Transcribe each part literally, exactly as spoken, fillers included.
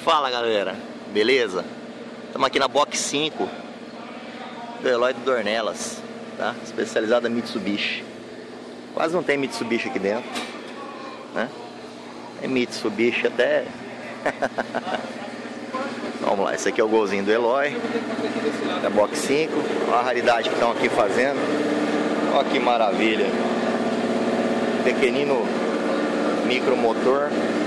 Fala galera, beleza? Estamos aqui na Box cinco do Eloy do Dornelas, tá? Especializada Mitsubishi. Quase não tem Mitsubishi aqui dentro, né? É Mitsubishi até. Vamos lá, esse aqui é o golzinho do Eloy da Box cinco. Olha a raridade que estão aqui fazendo. Olha que maravilha. Pequenino micromotor.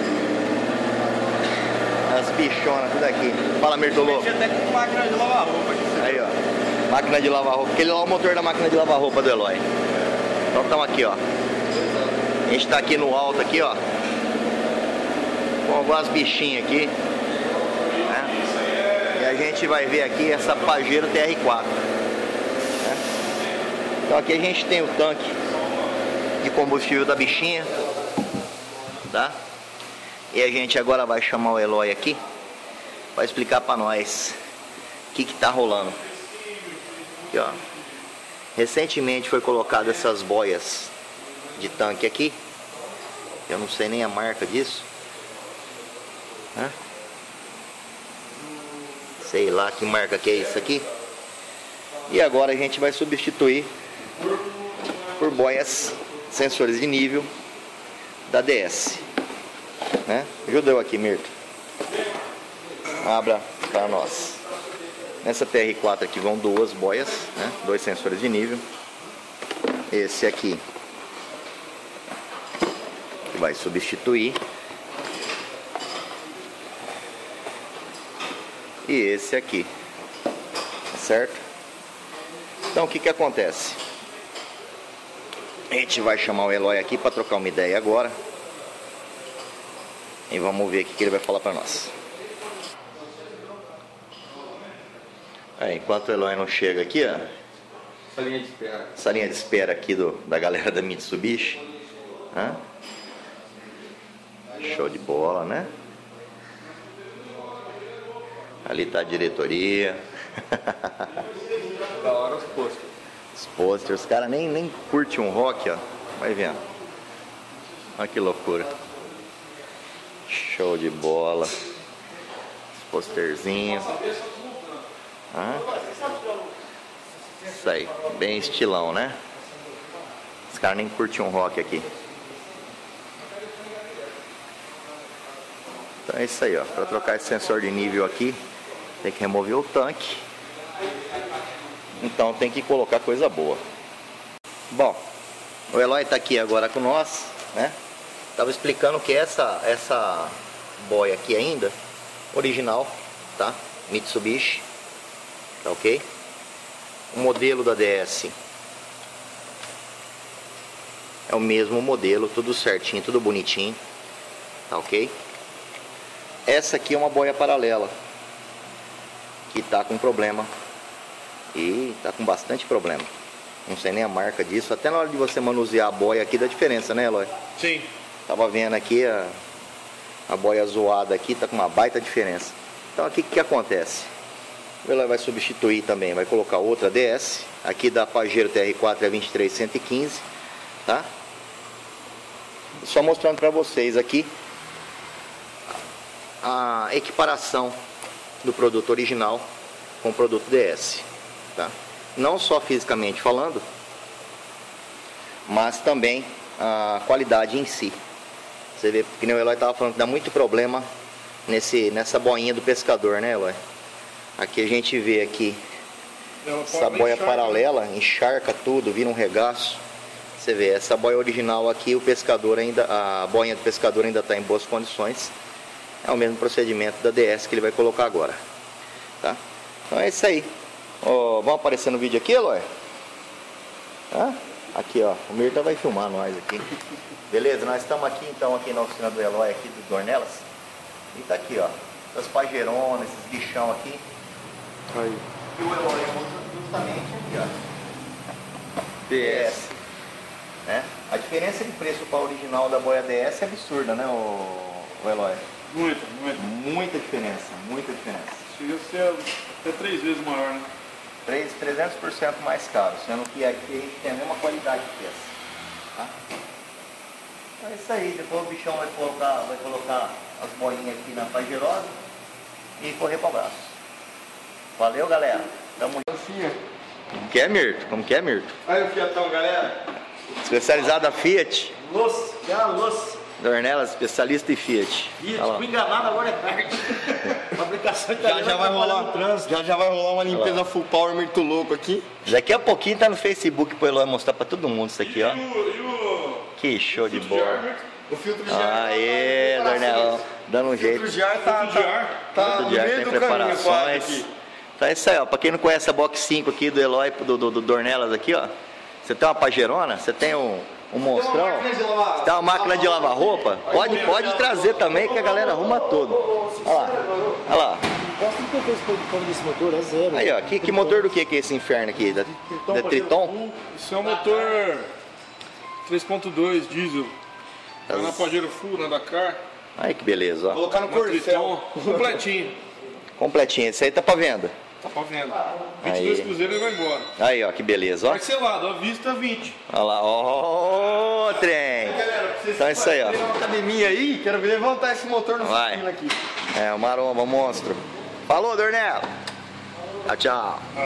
As bichonas, tudo aqui. Fala, Mirtolo. Até com máquina de lavar roupa aqui. Aí, ó. Máquina de lavar roupa. Aquele lá é o motor da máquina de lavar roupa do Eloy. Então estamos aqui, ó. A gente tá aqui no alto aqui, ó. Com algumas bichinhas aqui, né? E a gente vai ver aqui essa Pajero T R quatro, né? Então aqui a gente tem o tanque de combustível da bichinha, tá? E a gente agora vai chamar o Eloy aqui para explicar para nós o que que tá rolando. Aqui, ó. Recentemente foi colocado essas boias de tanque aqui. Eu não sei nem a marca disso. Hã? Sei lá que marca que é isso aqui. E agora a gente vai substituir por boias sensores de nível da D S, né? Ajuda eu aqui, Mirto. Abra para nós. Nessa T R quatro aqui vão duas boias, né? Dois sensores de nível. Esse aqui que vai substituir. E esse aqui, certo? Então o que que acontece? A gente vai chamar o Eloy aqui para trocar uma ideia agora. E vamos ver o que que ele vai falar para nós. Aí, enquanto o Eloy não chega aqui, ó, Salinha de espera. salinha de espera aqui do, da galera da Mitsubishi. Hã? Show de bola, né? Ali tá a diretoria. Da hora os postos. Os posters, os caras nem, nem curtem um rock, ó. Vai vendo. Olha que loucura. Show de bola. Os posterzinhos. Ah. Isso aí, bem estilão, né? Os caras nem curtem um rock aqui. Então é isso aí, ó. Para trocar esse sensor de nível aqui, tem que remover o tanque. Então tem que colocar coisa boa. Bom, o Eloy tá aqui agora com nós, né? Tava explicando que essa essa boia aqui ainda original, tá? Mitsubishi, tá ok? O modelo da D S é o mesmo modelo, tudo certinho, tudo bonitinho, tá ok? Essa aqui é uma boia paralela que tá com problema. E tá com bastante problema. Não sei nem a marca disso. Até na hora de você manusear a boia aqui dá diferença, né, Eloy? Sim. Tava vendo aqui a, a boia zoada aqui, tá com uma baita diferença. Então aqui o que acontece? O Eloy vai substituir também, vai colocar outra D S. Aqui da Pajero T R quatro é vinte e três cento e quinze, tá? Só mostrando pra vocês aqui a equiparação do produto original com o produto D S. Tá? Não só fisicamente falando, mas também a qualidade em si. Você vê que nem o Eloy estava falando que dá muito problema nesse, nessa boinha do pescador, né, Eloy? Aqui a gente vê aqui essa boia paralela, encharca tudo, vira um regaço. Você vê, essa boia original aqui, o pescador ainda, a boinha do pescador ainda está em boas condições. É o mesmo procedimento da D S que ele vai colocar agora, tá? Então é isso aí. Oh, vamos aparecer no vídeo aqui, Eloy? Ah, aqui, ó. O Mirta vai filmar nós aqui. Beleza? Nós estamos aqui, então, aqui na oficina do Eloy, aqui do Dornelas. E tá aqui, ó. Essas pajeronas, esses bichão aqui. Aí. E o Eloy usa justamente aqui, ó. D S. Né? A diferença de preço para a original da boia D S é absurda, né, o, o Eloy? Muita, muita. Muita diferença, muita diferença. Chega a ser até três vezes maior, né? trezentos por cento mais caro, sendo que aqui a gente tem a mesma qualidade de peça, tá? Então é isso aí, depois o bichão vai colocar, vai colocar as bolinhas aqui na pajerosa, e correr para o abraço. Valeu, galera. Tamo junto. Como que é, Mirto? Como que é, Mirto? Aí o Fiatão, galera. Especializada Fiat. Luz, que é a luz. Dornelas, especialista em Fiat. Fiat, fui enganado, agora é tarde. Fabricação Já, já, vai rolar, já, já vai rolar uma limpeza full power muito louco aqui. Daqui a pouquinho tá no Facebook pro Eloy mostrar pra todo mundo isso aqui, ó. E o, e o... Que show de filtro de ar, bola. né? O filtro de ar. Aê, Dornelão. Dando um O jeito. filtro de ar tá, Filtro de tá, ar. tá Filtro no de ar meio tem do caminho quase preparações. aqui. Então é isso aí, ó. Pra quem não conhece a Box cinco aqui do Eloy, do, do, do Dornelas aqui, ó. Você tem uma Pajerona, você tem um, um monstrão. Você tem uma máquina de lavar roupa? Pode, pode trazer também que a galera arruma tudo. Olha lá. Olha lá. Gosto de coisa por desse motor, é zero. Aí, ó. Que, que motor do que que é esse inferno aqui? Da, da Triton? Isso é um motor três ponto dois diesel. Tá na Pajero Full, na Dakar. Aí que beleza, ó. Colocar no Na corcel. Triton, completinho. Completinho. Esse aí tá pra venda. Tá pra venda. vinte e dois Aí. cruzeiros e vai embora. Aí, ó. Que beleza, ó. Parcelado, à vista vinte. Olha lá. Ó, trem. Então é isso aí, ó. Tem uma academia aí, quero ver levantar esse motor no Vai. aqui. É, o maromba, o monstro. Falou, Dornel. Tchau, tchau.